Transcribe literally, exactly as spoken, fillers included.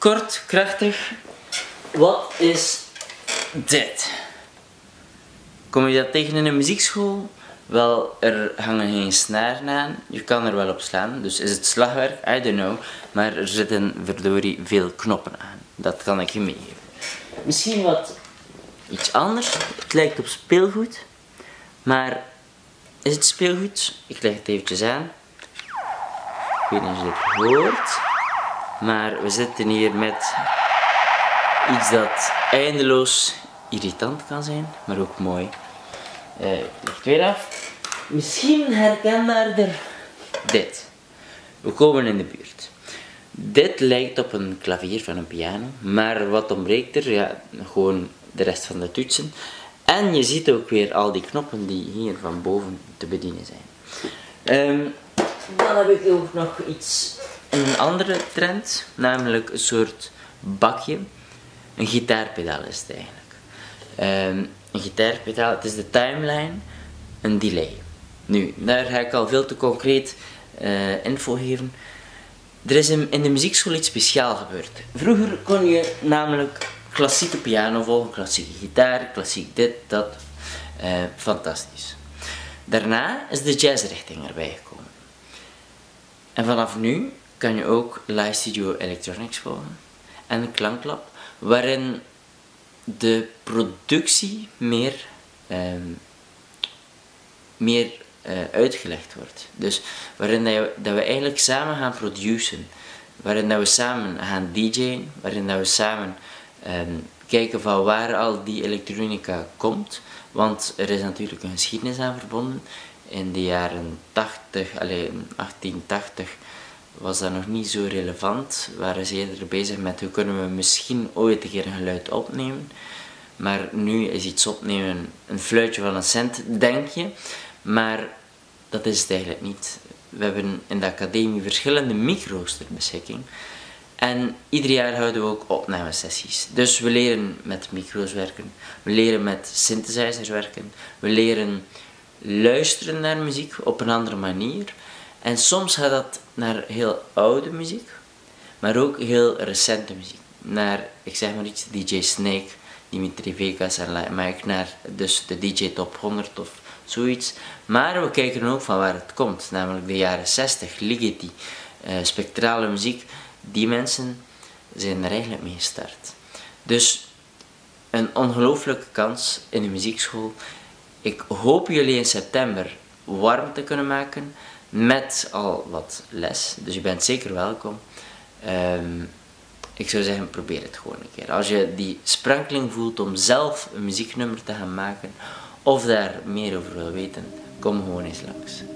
kort, krachtig. Wat is dit? Kom je dat tegen in een muziekschool? Wel, er hangen geen snaren aan. Je kan er wel op slaan. Dus is het slagwerk? I don't know. Maar er zitten verdorie veel knoppen aan. Dat kan ik je meegeven. Misschien wat iets anders. Het lijkt op speelgoed. Maar is het speelgoed? Ik leg het eventjes aan. Ik weet niet of je dit hoort. Maar we zitten hier met iets dat eindeloos irritant kan zijn. Maar ook mooi. Uh, ik leg het weer af. Misschien herkenbaarder dit. We komen in de buurt. Dit lijkt op een klavier van een piano. Maar wat ontbreekt er? Ja, gewoon de rest van de toetsen. En je ziet ook weer al die knoppen die hier van boven te bedienen zijn. Um, dan heb ik ook nog iets, een andere trend. Namelijk een soort bakje. Een gitaarpedaal is het eigenlijk. Um, een gitaarpedaal, het is de timeline, een delay. Nu, daar ga ik al veel te concreet uh, info geven. Er is in, in de muziekschool iets speciaals gebeurd. Vroeger kon je namelijk klassieke piano volgen, klassieke gitaar, klassiek dit, dat. Uh, fantastisch. Daarna is de jazzrichting erbij gekomen. En vanaf nu kan je ook Live Studio Electronics volgen. En een klanklab, waarin de productie meer, um, meer uh, uitgelegd wordt. Dus waarin dat, je, dat we eigenlijk samen gaan produceren. Waarin dat we samen gaan D J'en. Waarin dat we samen um, kijken van waar al die elektronica komt. Want er is natuurlijk een geschiedenis aan verbonden. In de jaren tachtig, allez, achttien tachtig was dat nog niet zo relevant. We waren ze eerder bezig met hoe kunnen we misschien ooit een keer een geluid opnemen. Maar nu is iets opnemen een fluitje van een cent, denk je. Maar dat is het eigenlijk niet. We hebben in de academie verschillende micro's ter beschikking. En ieder jaar houden we ook opnamesessies. Dus we leren met micro's werken. We leren met synthesizers werken. We leren luisteren naar muziek op een andere manier. En soms gaat dat naar heel oude muziek. Maar ook heel recente muziek. Naar, ik zeg maar iets, D J Snake, Dimitri Vegas en Mike, naar dus de D J Top honderd of zoiets. Maar we kijken ook van waar het komt. Namelijk de jaren zestig, Ligeti, uh, spectrale muziek. Die mensen zijn er eigenlijk mee gestart. Dus een ongelooflijke kans in de muziekschool. Ik hoop jullie in september warm te kunnen maken met al wat les. Dus je bent zeker welkom. Um, ik zou zeggen, probeer het gewoon een keer. Als je die sprankeling voelt om zelf een muzieknummer te gaan maken of daar meer over wil weten, kom gewoon eens langs.